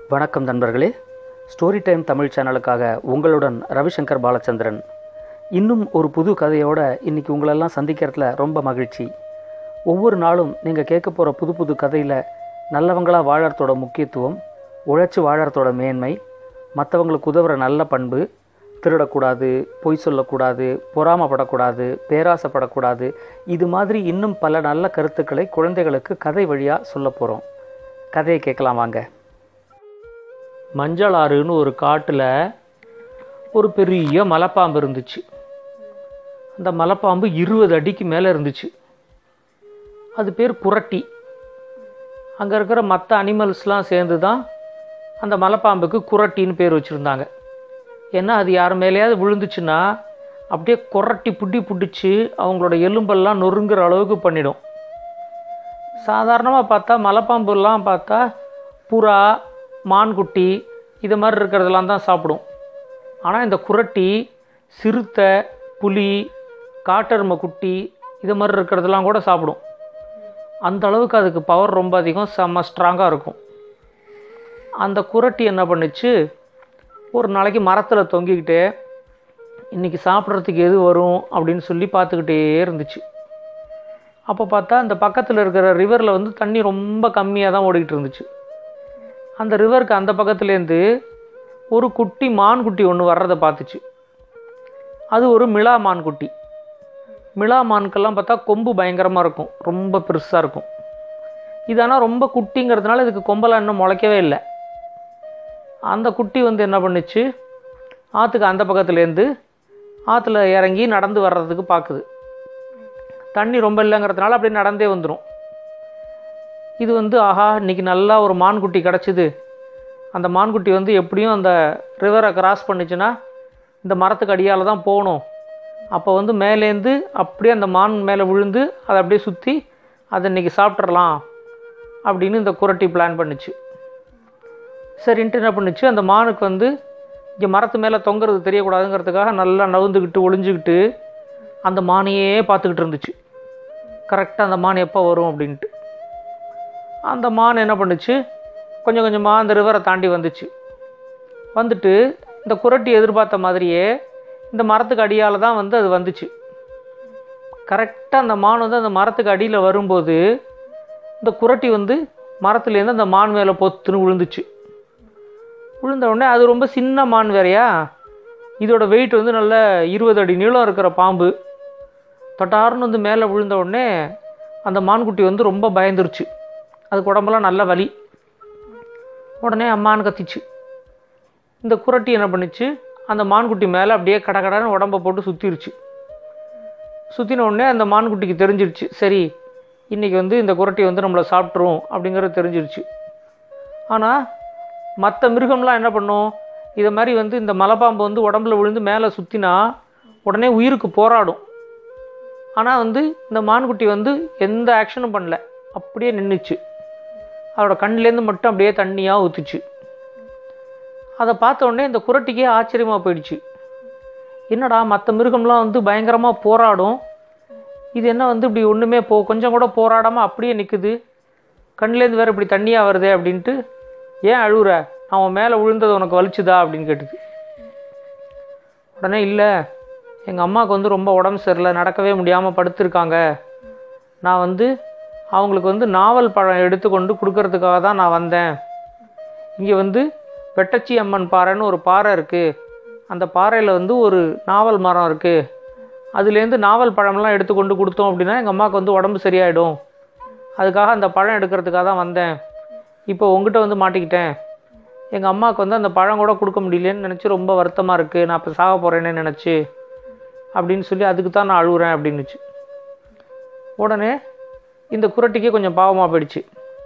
வணக்கம் நண்பர்களே. Story time Tamil சேனலுக்காக உங்களுடன் ரவிசங்கர் பாலச்சந்திரன். இன்னும் ஒரு புது கதையோட இன்றைக்கி உங்களெல்லாம் சந்திக்கிறதுல ரொம்ப மகிழ்ச்சி. ஒவ்வொரு நாளும் நீங்கள் கேட்க போகிற புது புது கதையில் நல்லவங்களாக வாழறதோட முக்கியத்துவம், உழைச்சி வாழறதோட மேன்மை, மற்றவங்களுக்கு உதவுற நல்ல பண்பு, திருடக்கூடாது, பொய் சொல்லக்கூடாது, பொறாமப்படக்கூடாது, பேராசைப்படக்கூடாது, இது மாதிரி இன்னும் பல நல்ல கருத்துக்களை குழந்தைகளுக்கு கதை வழியாக சொல்ல போகிறோம். கதையை கேட்கலாம் வாங்க. மஞ்சளாறுன்னு ஒரு காட்டில் ஒரு பெரிய மலைப்பாம்பு இருந்துச்சு. அந்த மலைப்பாம்பு 20 அடிக்கு மேலே இருந்துச்சு. அது பேர் குரட்டி. அங்கே இருக்கிற மற்ற அனிமல்ஸ்லாம் சேர்ந்து தான் அந்த மலைப்பாம்புக்கு குரட்டின்னு பேர் வச்சுருந்தாங்க. ஏன்னா அது யார் மேலேயாவது விழுந்துச்சுன்னா அப்படியே குரட்டி பிடிச்சி அவங்களோட எலும்பெல்லாம் நொறுங்குற அளவுக்கு பண்ணிடும். சாதாரணமாக பார்த்தா மலைப்பாம்புலாம் பார்த்தா புறா, மான்குட்டி இது மாதிரி இருக்கிறதெல்லாம் தான் சாப்பிடும். ஆனால் இந்த குரட்டி சிறுத்தை, புலி, காட்டெருமை குட்டி இது மாதிரி இருக்கிறதெல்லாம் கூட சாப்பிடும். அந்த அளவுக்கு அதுக்கு பவர் ரொம்ப அதிகம், செம்ம ஸ்ட்ராங்காக இருக்கும். அந்த குரட்டி என்ன பண்ணுச்சு, ஒரு நாளைக்கு மரத்தில் தொங்கிக்கிட்டே இன்றைக்கி சாப்பிட்றதுக்கு எது வரும் அப்படின்னு சொல்லி பார்த்துக்கிட்டே இருந்துச்சு. அப்போ பார்த்தா அந்த பக்கத்தில் இருக்கிற ரிவரில் தண்ணி ரொம்ப கம்மியாக தான் ஓடிக்கிட்டு இருந்துச்சு. அந்த ரிவருக்கு அந்த பக்கத்துலேருந்து ஒரு குட்டி மான்குட்டி ஒன்று வர்றதை பார்த்துச்சு. அது ஒரு மிளா மான்குட்டி. மிளா மான்கெல்லாம் பார்த்தா கொம்பு பயங்கரமாக இருக்கும், ரொம்ப பெருசாக இருக்கும். இது ஆனால் ரொம்ப குட்டிங்கிறதுனால இதுக்கு கொம்பெல்லாம் இன்னும் முளைக்கவே இல்லை. அந்த குட்டி என்ன பண்ணுச்சு, ஆற்றுக்கு அந்த பக்கத்துலேருந்து ஆற்றுல இறங்கி நடந்து வர்றதுக்கு பார்க்குது. தண்ணி ரொம்ப இல்லைங்கிறதுனால அப்படியே நடந்தே வந்துடும். இது ஆஹா இன்றைக்கி நல்லா ஒரு மான்குட்டி கிடச்சிது, அந்த மான்குட்டி எப்படியும் அந்த ரிவரை கிராஸ் பண்ணிச்சுன்னா இந்த மரத்துக்கு அடியால் தான் போகணும். அப்போ மேலேருந்து அப்படியே அந்த மான் மேலே விழுந்து அதை அப்படியே சுற்றி அதை இன்றைக்கி சாப்பிட்றலாம் அப்படின்னு இந்த குரட்டி பிளான் பண்ணிச்சு. சரின்ட்டு என்ன பண்ணிச்சு, அந்த மானுக்கு இங்கே மரத்து மேலே தொங்குறது தெரியக்கூடாதுங்கிறதுக்காக நல்லா நவுந்துக்கிட்டு ஒளிஞ்சிக்கிட்டு அந்த மானையே பார்த்துக்கிட்டு இருந்துச்சு. கரெக்டாக அந்த மான் எப்போ வரும் அப்படின்ட்டு. அந்த மான் என்ன பண்ணுச்சு, கொஞ்சம் கொஞ்சமாக அந்த ரிவரை தாண்டி வந்துட்டு இந்த குரட்டி எதிர்பார்த்த மாதிரியே இந்த மரத்துக்கு அடியால் தான் அது வந்துச்சு. கரெக்டாக அந்த மான் அந்த மரத்துக்கு அடியில் வரும்போது இந்த குரட்டி மரத்துலேருந்து அந்த மான் மேலே பொத்துன்னு விழுந்துச்சு. விழுந்த உடனே அது ரொம்ப சின்ன மான் வேறையா, இதோட வெயிட் நல்ல 20 அடி நீளம் இருக்கிற பாம்பு. தொட்டாருன்னு மேலே விழுந்த உடனே அந்த மான்குட்டி ரொம்ப பயந்துருச்சு. அதுக்கு உடம்பெல்லாம் நல்ல வலி. உடனே அம்மான்னு கத்திச்சு. இந்த குரட்டி என்ன பண்ணிச்சு, அந்த மான்குட்டி மேலே அப்படியே கடன்னு உடம்பை போட்டு சுற்றிருச்சு. சுற்றின உடனே அந்த மான்குட்டிக்கு தெரிஞ்சிருச்சு, சரி இன்றைக்கி இந்த குரட்டி நம்மளை சாப்பிட்ரும் அப்படிங்கிறது தெரிஞ்சிருச்சு. ஆனால் மற்ற மிருகம்லாம் என்ன பண்ணும், இதை மாதிரி இந்த மலைப்பாம்பு உடம்புல விழுந்து மேலே சுற்றினா உடனே உயிருக்கு போராடும். ஆனால் இந்த மான்குட்டி எந்த ஆக்ஷனும் பண்ணல, அப்படியே நின்றுச்சு. அதோட கண்ணிலேருந்து மட்டும் அப்படியே தண்ணியாக ஊற்றுச்சு. அதை பார்த்த உடனே இந்த குரட்டிக்கே ஆச்சரியமாக போயிடுச்சு. என்னடா மற்ற மிருகம்லாம் பயங்கரமாக போராடும், இது என்ன இப்படி ஒன்றுமே கொஞ்சம் கூட போராடாமல் அப்படியே நிற்குது, கண்ணிலேருந்து வேறு இப்படி தண்ணியாக வருதே அப்படின்ட்டு, ஏன் அழுகுற, அவன் மேலே விழுந்தது உனக்கு வலிச்சுதா அப்படின்னு கேட்டுது. உடனே இல்லை, எங்கள் அம்மாவுக்கு ரொம்ப உடம்பு சரியில்லை, நடக்கவே முடியாமல் படுத்திருக்காங்க, நான் அவங்களுக்கு நாவல் பழம் எடுத்துக்கொண்டு கொடுக்கறதுக்காக தான் நான் வந்தேன். இங்கே வெட்டச்சி அம்மன் பாறைன்னு ஒரு பாறை இருக்குது, அந்த பாறையில் ஒரு நாவல் மரம் இருக்குது, அதுலேருந்து நாவல் பழம்லாம் எடுத்துக்கொண்டு கொடுத்தோம் அப்படின்னா எங்கள் அம்மாவுக்கு உடம்பு சரியாயிடும், அதுக்காக அந்த பழம் எடுக்கிறதுக்காக தான் வந்தேன். இப்போ உங்ககிட்ட மாட்டிக்கிட்டேன், எங்கள் அம்மாவுக்கு அந்த பழம் கூட கொடுக்க முடியலன்னு நினச்சி ரொம்ப வருத்தமாக இருக்குது, நான் இப்போ சாக போகிறேன்னு நினச்சி அப்படின்னு சொல்லி அதுக்கு தான் நான் அழுகுறேன் அப்படின்னுச்சு. உடனே இந்த குரட்டிக்கே கொஞ்சம் பாவமாக போயிடுச்சு.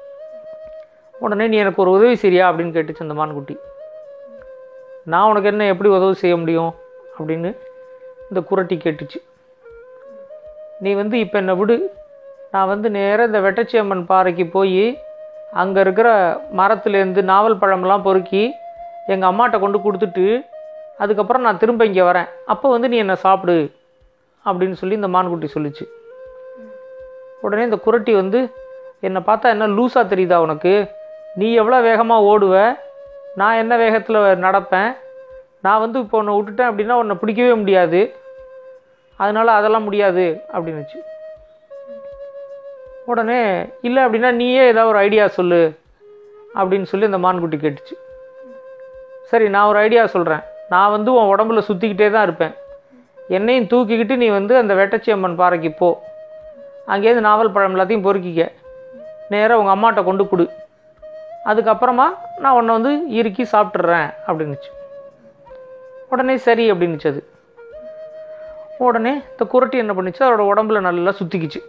உடனே நீ எனக்கு ஒரு உதவி செய்யா அப்படின்னு கேட்டுச்சு அந்த மான்குட்டி. நான் உனக்கு என்ன எப்படி உதவி செய்ய முடியும் அப்படின்னு இந்த குரட்டி கேட்டுச்சு. நீ இப்போ என்னை விடு, நான் நேராக இந்த வெட்டச்சி அம்மன் பாறைக்கு போய் அங்கே இருக்கிற மரத்துலேருந்து நாவல் பழம்லாம் பொறுக்கி எங்கள் அம்மாட்ட கொண்டு கொடுத்துட்டு அதுக்கப்புறம் நான் திரும்ப இங்கே வரேன், அப்போ நீ என்னை சாப்பிடு அப்படின்னு சொல்லி இந்த மான்குட்டி சொல்லிச்சு. உடனே இந்த குரட்டி என்னை பார்த்தா என்ன லூஸாக தெரியுதா உனக்கு, நீ எவ்வளோ வேகமாக ஓடுவ, நான் என்ன வேகத்தில் நடப்பேன், நான் வந்து இப்போ உன்னை விட்டுட்டேன் அப்படின்னா உன்னை பிடிக்கவே முடியாது, அதனால் அதெல்லாம் முடியாது அப்படின்னுச்சு. உடனே இல்லை அப்படின்னா நீயே ஏதாவது ஒரு ஐடியா சொல்லு அப்படின்னு சொல்லி அந்த மான்குட்டி கேட்டுச்சு. சரி, நான் ஒரு ஐடியா சொல்கிறேன். நான் வந்து உன் உடம்புல சுற்றிக்கிட்டே தான் இருப்பேன். என்னையும் தூக்கிக்கிட்டு நீ வந்து அந்த வெட்டச்சி அம்மன் பாறைக்கு போ, அங்கேருந்து நாவல் பழம் எல்லாத்தையும் பொறுக்கிக்க, நேராக உங்கள் அம்மாட்ட கொண்டு கொடு, அதுக்கப்புறமா நான் உன்னை வந்து இறுக்கி சாப்பிட்றேன் அப்படின்னுச்சு. உடனே சரி அப்படின்னுச்சு அது. உடனே இந்த குரட்டி என்ன பண்ணிச்சு, அதோட உடம்புல நல்லா சுற்றிக்கிச்சு.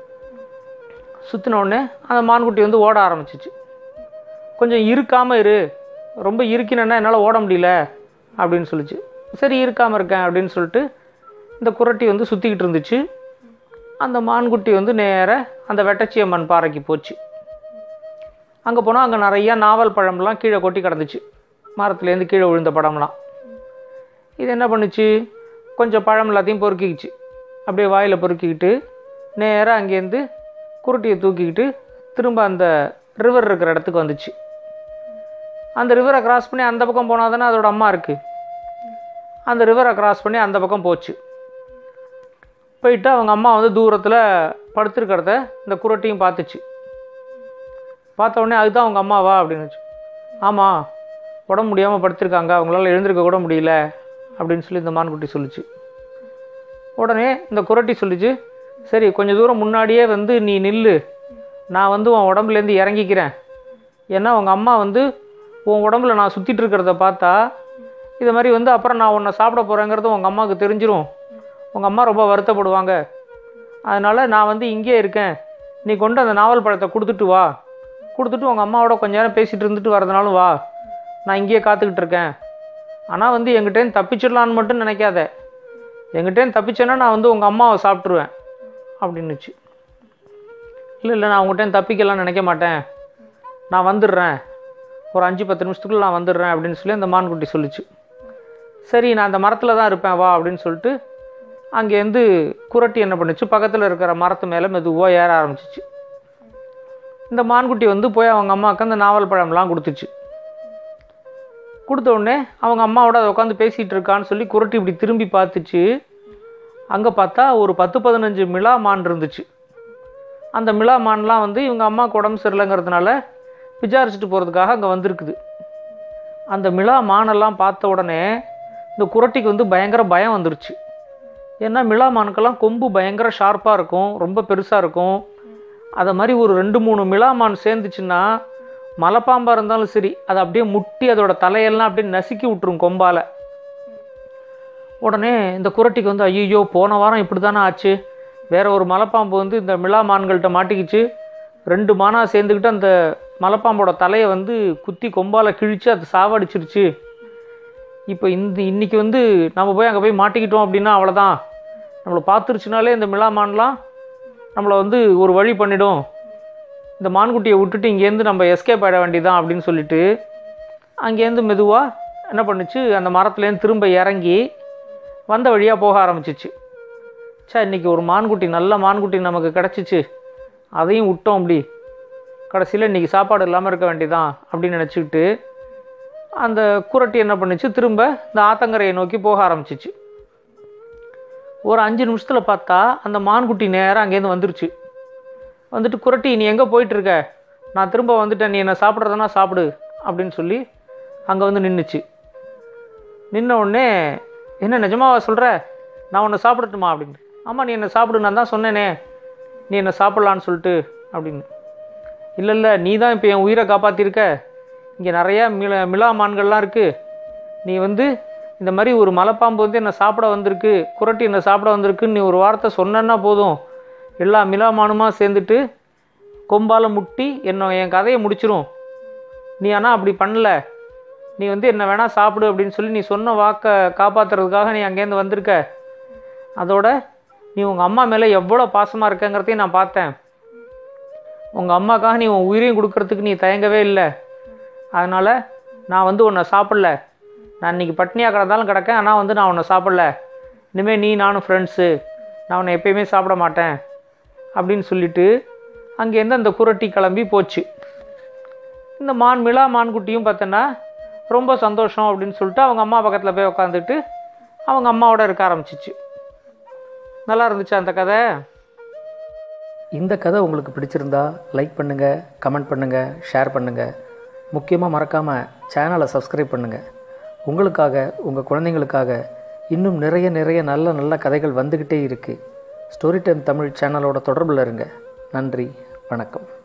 சுற்றின உடனே அந்த மான்குட்டி வந்து ஓட ஆரம்பிச்சிச்சு. கொஞ்சம் இருக்காமல் இரு, ரொம்ப இருக்கினேன்னா என்னால் ஓட முடியல அப்படின்னு சொல்லிச்சு. சரி, இருக்காமல் இருக்கேன் அப்படின்னு சொல்லிட்டு இந்த குரட்டி வந்து சுற்றிக்கிட்டு இருந்துச்சு. அந்த மான்குட்டி வந்து நேராக அந்த வெட்டச்சி அம்மன் பாறைக்கு போச்சு. அங்கே போனால் அங்கே நிறையா நாவல் பழம்லாம் கீழே கொட்டி கிடந்துச்சு, மரத்துலேருந்து கீழே விழுந்த பழம்லாம். இது என்ன பண்ணுச்சு, கொஞ்சம் பழம் எல்லாத்தையும் பொறுக்கிக்கிச்சு. அப்படியே வாயில் பொறுக்கிக்கிட்டு நேராக அங்கேருந்து குருட்டியை தூக்கிக்கிட்டு திரும்ப அந்த ரிவர் இருக்கிற இடத்துக்கு வந்துச்சு. அந்த ரிவரை கிராஸ் பண்ணி அந்த பக்கம் போனால் தானே அதோட அம்மா இருக்குது. அந்த ரிவரை கிராஸ் பண்ணி அந்த பக்கம் போச்சு. போயிட்டு அவங்க அம்மா வந்து தூரத்தில் படுத்துருக்கிறத இந்த குரட்டியும் பார்த்துச்சு. பார்த்த உடனே அதுதான் அவங்க அம்மாவா அப்படின்னுச்சு. ஆமாம், உடம்பு முடியாமல் படுத்திருக்காங்க, அவங்களால எழுந்திருக்க கூட முடியல அப்படின்னு சொல்லி இந்த மான்குட்டி சொல்லிச்சு. உடனே இந்த குரட்டி சொல்லிச்சு, சரி கொஞ்சம் தூரம் முன்னாடியே வந்து நீ நில்லு, நான் வந்து உன் உடம்புலேருந்து இறங்கிக்கிறேன். ஏன்னா உங்கள் அம்மா வந்து உன் உடம்புல நான் சுற்றிட்டு இருக்கிறத பார்த்தா இது மாதிரி வந்து அப்புறம் நான் உன்னை சாப்பிட போகிறேங்கிறது உங்கள் அம்மாவுக்கு தெரிஞ்சிடும், உங்கள் அம்மா ரொம்ப வருத்தப்படுவாங்க. அதனால் நான் வந்து இங்கே இருக்கேன், நீ கொண்டு அந்த நாவல் பழத்தை கொடுத்துட்டு வா, கொடுத்துட்டு உங்கள் அம்மாவோட கொஞ்ச நேரம் பேசிகிட்டு இருந்துட்டு வரதுனாலும் வா, நான் இங்கேயே காத்துக்கிட்டு இருக்கேன். ஆனால் வந்து எங்கிட்டேருந்து தப்பிச்சிடலான்னு மட்டும் நினைக்காத, எங்கிட்டேருந்து தப்பிச்சேன்னா நான் வந்து உங்கள் அம்மாவை சாப்பிட்ருவேன் அப்படின்னுச்சு. இல்லை நான் உங்கள்கிட்ட தப்பிக்கலாம்னு நினைக்க மாட்டேன், நான் வந்துடுறேன், ஒரு 5-10 நிமிஷத்துக்குள்ளே நான் வந்துடுறேன் அப்படின்னு சொல்லி அந்த மான்குட்டி சொல்லிச்சு. சரி, நான் அந்த மரத்தில் தான் இருப்பேன் வா அப்படின்னு சொல்லிட்டு அங்கேருந்து குரட்டி என்ன பண்ணுச்சு, பக்கத்தில் இருக்கிற மரத்து மேலே மெதுவாக ஏற ஆரம்பிச்சிச்சு. இந்த மான்குட்டி வந்து போய் அவங்க அம்மாவுக்கு அந்த நாவல் பழம்லாம் கொடுத்துச்சு. கொடுத்த உடனே அவங்க அம்மாவோட அதை உட்காந்து பேசிகிட்டு இருக்கான்னு சொல்லி குரட்டி இப்படி திரும்பி பார்த்துச்சு. அங்கே பார்த்தா ஒரு 10-15 மிளா மான் இருந்துச்சு. அந்த மிளா மான்லாம் வந்து இவங்க அம்மாவுக்கு உடம்பு சரியில்லைங்கிறதுனால விசாரிச்சுட்டு போகிறதுக்காக அங்கே வந்திருக்குது. அந்த மிளா மானெல்லாம் பார்த்த உடனே இந்த குரட்டிக்கு வந்து பயங்கர பயம் வந்துருச்சு. ஏன்னா மிளா மானுக்கெல்லாம் கொம்பு பயங்கர ஷார்ப்பாக இருக்கும், ரொம்ப பெருசாக இருக்கும். அதை மாதிரி ஒரு 2-3 மிளா மான் சேர்ந்துச்சுன்னா மலைப்பாம்பாக இருந்தாலும் சரி அதை அப்படியே முட்டி அதோட தலையெல்லாம் அப்படியே நசுக்கி விட்டுரும் கொம்பால். உடனே இந்த குரட்டிக்கு வந்து ஐயோ போன வாரம் இப்படி தானே ஆச்சு, வேற ஒரு மலைப்பாம்பு வந்து இந்த மிளா மான்கள்கிட்ட மாட்டிக்கிச்சு, 2 மானாக சேர்ந்துக்கிட்டு அந்த மலைப்பாம்போட தலையை வந்து குத்தி கொம்பால் கிழித்து அதை சாவடிச்சிருச்சு. இப்போ இன்னைக்கு வந்து நம்ம போய் அங்கே போய் மாட்டிக்கிட்டோம் அப்படின்னா அவ்வளோதான், நம்மளை பார்த்துருச்சுனாலே இந்த மிளா மான்லாம் நம்மளை வந்து ஒரு வழி பண்ணிடும், இந்த மான்குட்டியை விட்டுட்டு இங்கேருந்து நம்ம எஸ்கேப் ஆகிட வேண்டியதான் அப்படின்னு சொல்லிட்டு அங்கேருந்து மெதுவாக என்ன பண்ணுச்சு, அந்த மரத்துலேருந்து திரும்ப இறங்கி வந்த வழியாக போக ஆரம்பிச்சிச்சு. இன்றைக்கி ஒரு மான்குட்டி, நல்ல மான்குட்டி நமக்கு கிடச்சிச்சு, அதையும் விட்டோம், அப்படி கடைசியில் இன்றைக்கி சாப்பாடு இல்லாமல் இருக்க வேண்டியதான் அப்படின்னு நினச்சிக்கிட்டு அந்த குரட்டி என்ன பண்ணிச்சு, திரும்ப இந்த ஆத்தங்கரையை நோக்கி போக ஆரம்பிச்சிச்சு. ஒரு 5 நிமிஷத்தில் பார்த்தா அந்த மான்குட்டி நேராக அங்கேருந்து வந்துருச்சு. வந்துட்டு குரட்டி நீ எங்கே போயிட்டுருக்க, நான் திரும்ப வந்துட்டேன், நீ என்னை சாப்பிட்றதுனா சாப்பிடு அப்படின்னு சொல்லி அங்கே வந்து நின்றுச்சு. நின்ன உடனே என்ன நிஜமாவா சொல்கிற, நான் உன்னை சாப்பிடட்டுமா அப்படின்னு. ஆமாம் நீ என்னை சாப்பிடு, நான் தான் சொன்னேனே நீ என்னை சாப்பிட்லான்னு சொல்லிட்டு அப்படின்னு. இல்லை நீ தான் இப்போ என் உயிரை காப்பாற்றிருக்க, இங்கே நிறையா மிளா மான்கள்லாம் இருக்குது, நீ வந்து இந்த மாதிரி ஒரு மலைப்பாம்பு வந்து என்னை சாப்பிட வந்திருக்கு, குரட்டி என்னை சாப்பிட வந்திருக்குன்னு நீ ஒரு வார்த்தை சொன்னேன்னா போதும், எல்லா மிளா மானுமா சேர்ந்துட்டு கொம்பால் முட்டி என் கதையை முடிச்சிரும். நீ ஆனால் அப்படி பண்ணல, நீ வந்து என்ன வேணால் சாப்பிடு அப்படின்னு சொல்லி நீ சொன்ன வாக்கை காப்பாற்றுறதுக்காக நீ அங்கேருந்து வந்திருக்க. அதோட நீ உங்கள் அம்மா மேலே எவ்வளோ பாசமாக இருக்கங்கிறதையும் நான் பார்த்தேன். உங்கள் அம்மாக்காக நீ உன் உயிரையும் கொடுக்கறதுக்கு நீ தயங்கவே இல்லை. அதனால் நான் வந்து உன்னை சாப்பிடல, நான் இன்றைக்கி பட்னியாக கிடந்தாலும் கிடக்கேன், ஆனால் வந்து நான் உன்னை சாப்பிடல, இனிமேல் நீ நானும் ஃப்ரெண்ட்ஸு, நான் உன்னை எப்பயுமே சாப்பிட மாட்டேன் அப்படின்னு சொல்லிவிட்டு அங்கேருந்து அந்த குரட்டி கிளம்பி போச்சு. இந்த மிளா மான்குட்டியும் பார்த்தோன்னா ரொம்ப சந்தோஷம் அப்படின்னு சொல்லிட்டு அவங்க அம்மா பக்கத்தில் போய் உட்காந்துட்டு அவங்க அம்மாவோட இருக்க ஆரம்பிச்சிச்சு. நல்லா இருந்துச்சு அந்த கதை. இந்த கதை உங்களுக்கு பிடிச்சிருந்தா லைக் பண்ணுங்கள், கமெண்ட் பண்ணுங்கள், ஷேர் பண்ணுங்கள். முக்கியமாக மறக்காமல் சேனலை சப்ஸ்கிரைப் பண்ணுங்கள். உங்களுக்காக, உங்கள் குழந்தைங்களுக்காக இன்னும் நிறைய நல்ல நல்ல கதைகள் வந்துக்கிட்டே இருக்குது. ஸ்டோரி டைம் தமிழ் சேனலோட தொடர்பில் இருங்க. நன்றி, வணக்கம்.